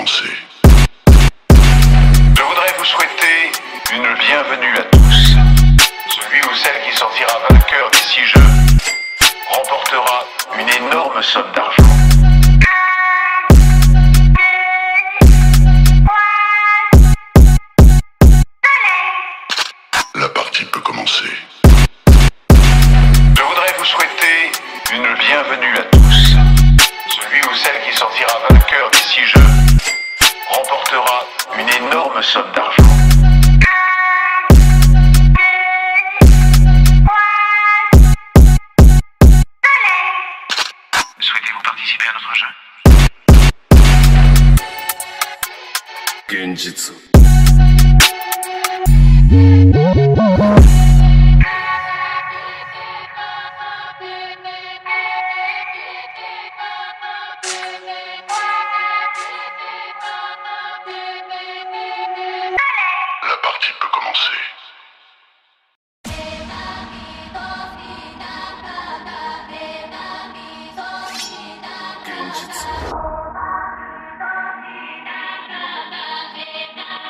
commencer. Je voudrais vous souhaiter une bienvenue à tous. Celui ou celle qui sortira vainqueur des 6 jeux remportera une énorme somme d'argent. La partie peut commencer. Je voudrais vous souhaiter une bienvenue à tous. Celui ou celle qui sortira vainqueur des 6 jeux remportera une énorme somme d'argent. Souhaitez-vous participer à notre jeu? Genjitsu. La partie peut commencer. Genjitsu.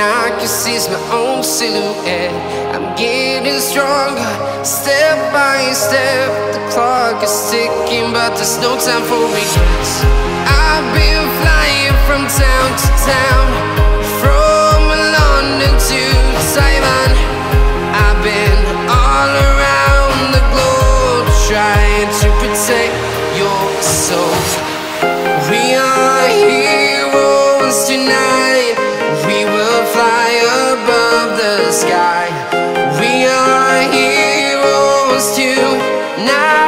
I can see my own silhouette. I'm getting stronger, step by step. The clock is ticking, but there's no time for regrets. I've been flying from town to town, from London to Taiwan. I've been all around the globe, trying to protect your soul. We are heroes tonight. We will fly above the sky. We are heroes tonight.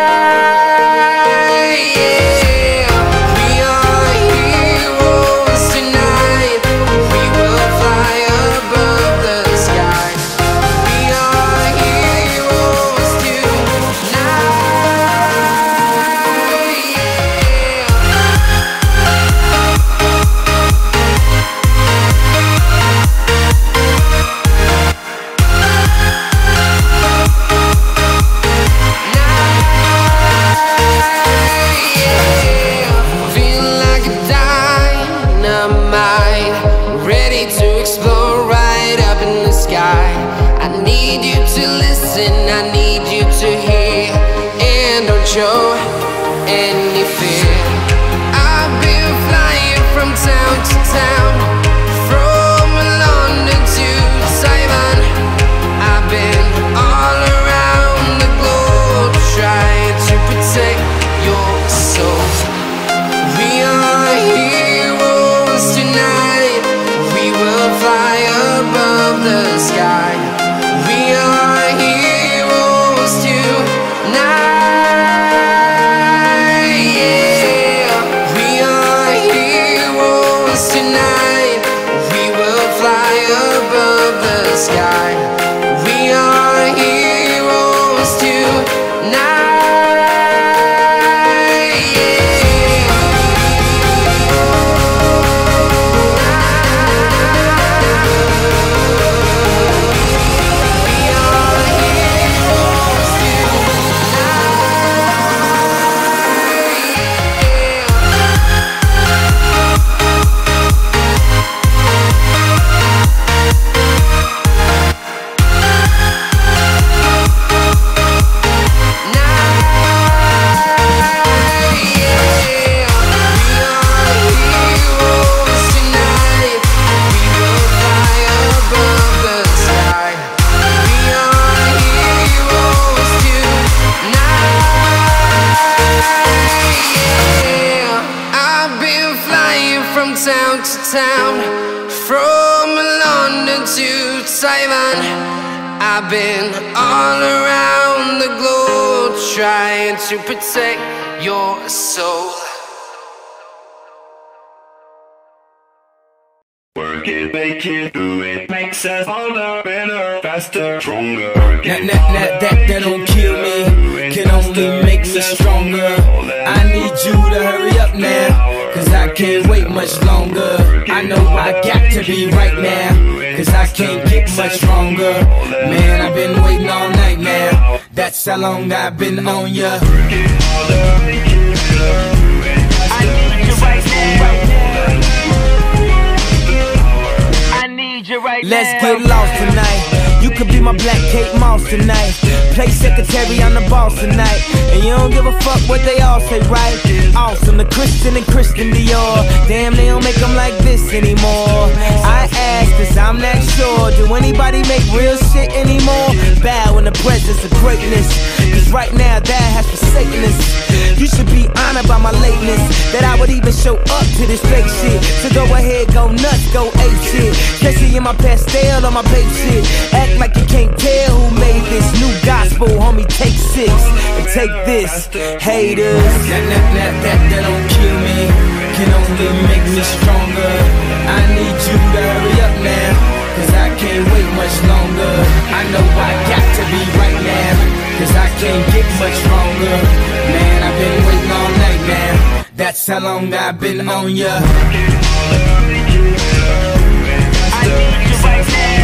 Show any fear. I've been flying from town to town, from London to Taiwan. I've been all around the globe, trying to protect your soul. We are heroes tonight. We will fly above the sky. We are heroes tonight. Sky. We are heroes tonight. Town to town, from London to Taiwan. I've been all around the globe, trying to protect your soul. Work it, make it, do it, makes us harder, better, faster, stronger. That don't kill me, can only make us stronger. I need you to hurry up now, cause I can't wait much longer. I know I got to be right now, cause I can't get much stronger. Man, I've been waiting all night now, that's how long I've been on ya. I need you right now. I need you right now. Let's get lost tonight. You could be my Black Kate Moss tonight. Play secretary, I'm the boss tonight. And you don't give a fuck what they all say, right? Awesome, the Christian and Christian Dior. Damn, they don't make them like this anymore. I ask, cause I'm not sure. Do anybody make real shit anymore? Bow in the presence of greatness, cause right now that has forsaken us. You should be honored by my lateness, that I would even show up to this fake shit. So go ahead, go nuts, go ape shit. Especially in my pastel or my babe shit. Act like you can't tell who made this new gospel, homie. Take 6 and take this, haters. That don't kill me, can only make me stronger. I need you to hurry up now, cause I can't wait much longer. I know I got to be right now, cause I can't get much stronger. Man, I've been waiting all night now, that's how long I've been on ya. I need you right now.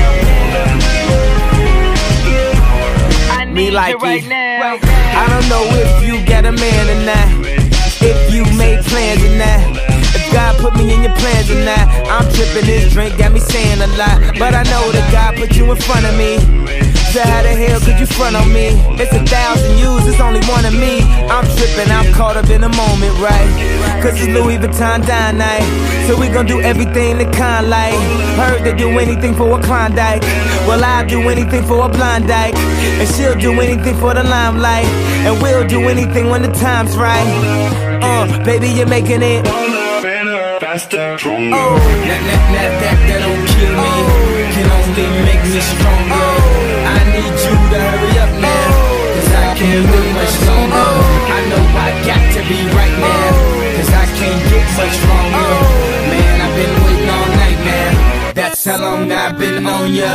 Me like right now. I don't know if you got a man or not, if you made plans or not. If God put me in your plans or not. I'm tripping, this drink got me saying a lot, but I know that God put you in front of me. So how the hell could you front on me? It's 1,000 yous, it's only one of me. I'm tripping, I'm caught up in the moment, right? Cause it's Louis Vuitton dine night, so we gon' do everything the kind like. Heard they do anything for a Klondike. Well, I'll do anything for a blind dyke, and she'll do anything for the limelight, and we'll do anything when the time's right. Baby, you're making it better, faster, stronger. That don't kill me, can only make me stronger. I need you to hurry up now, cause I can't wait much longer. I know I got to be right now, cause I can't get much stronger. Man, I've been waiting all night, man. That's how long I've been on ya.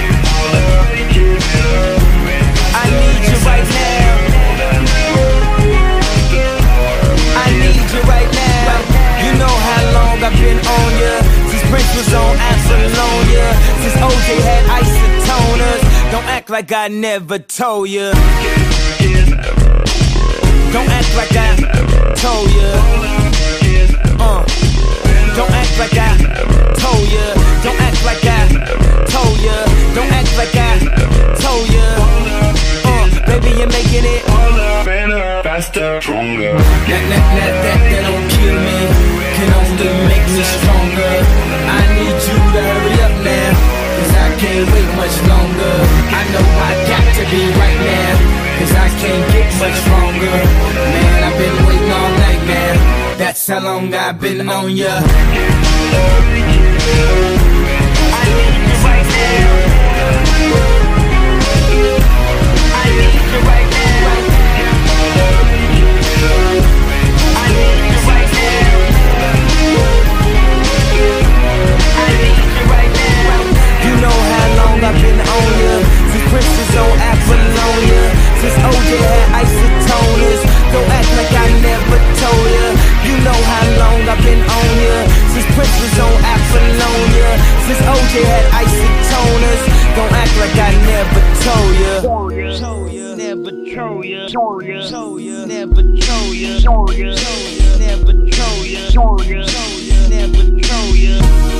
I need you right now. I need you right now. You know how long I've been on ya, since Prince was on Apollonia, since OJ had isotoners. Don't act like I never told ya. Don't act like I told ya. Don't act like I told ya. Don't act like I told ya. Don't act like I told ya. Baby, you're making it better, faster, stronger. That don't kill me, can only make me stronger. I need you to hurry up now, cause I can't wait much longer. I know I got to be right now, cause I can't get much stronger. Man, I've been waiting all night, man. That's how long I've been on ya. I need you right now. I need you right now. I need you right now. I need you right now. You know how long I've been on ya, since Prince was on Apollonia, since OJ had isotoners. Don't act like I never told ya. You know how long I've been on ya, since Prince was on Apollonia, since OJ had isotoners. Don't act like I never told ya. Never told ya. Never told ya. Never told ya. Never told ya.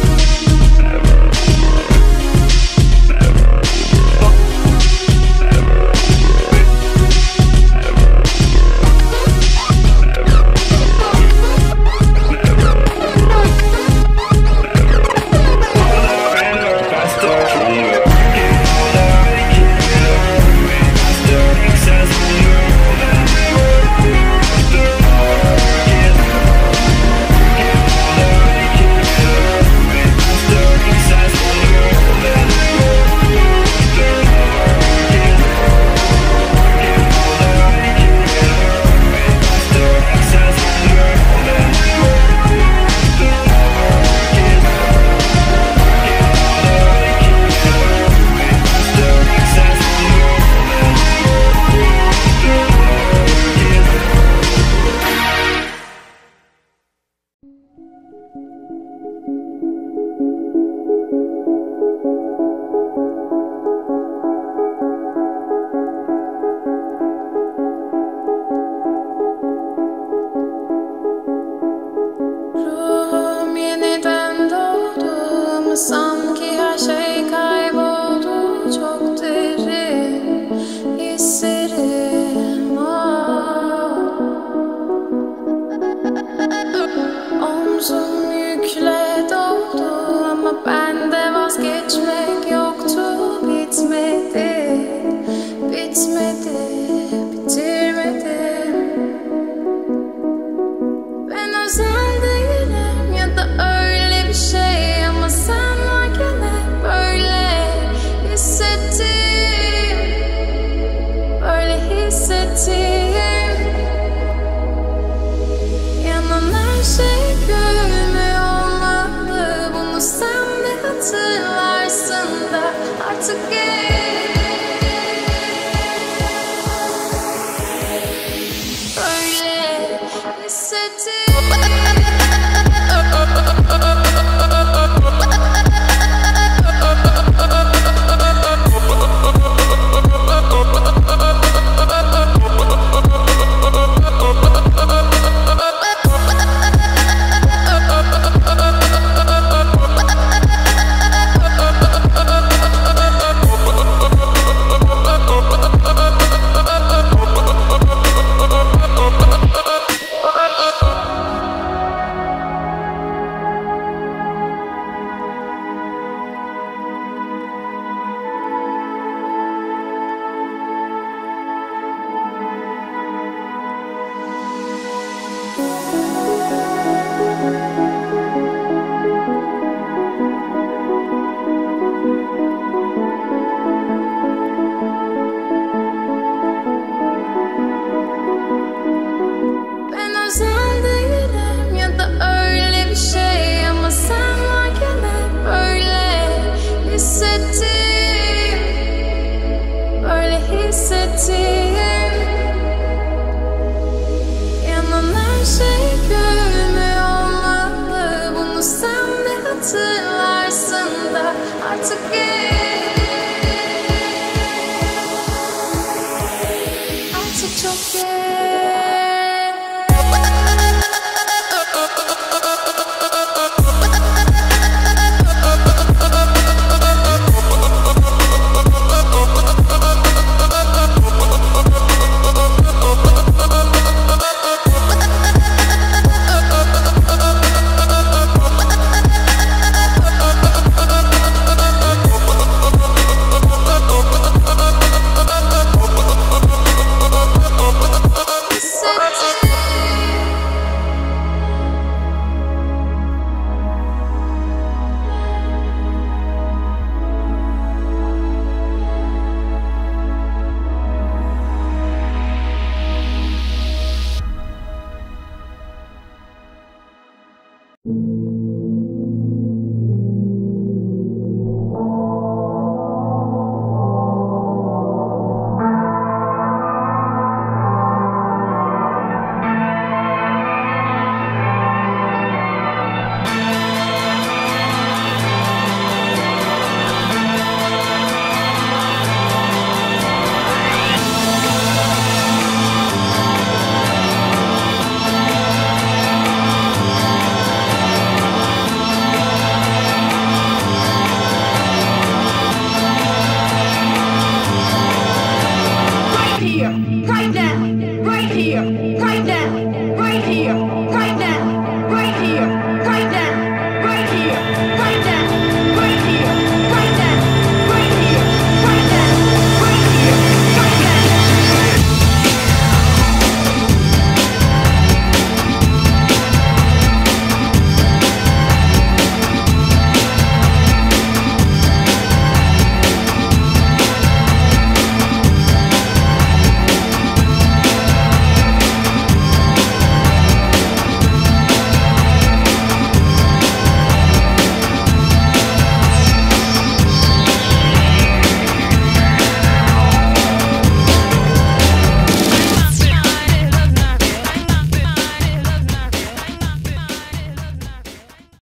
hissettiğim yanan her şey görünmüyor olmalı. Bunu sen de hatırlarsın da artık geç, artık çok geç.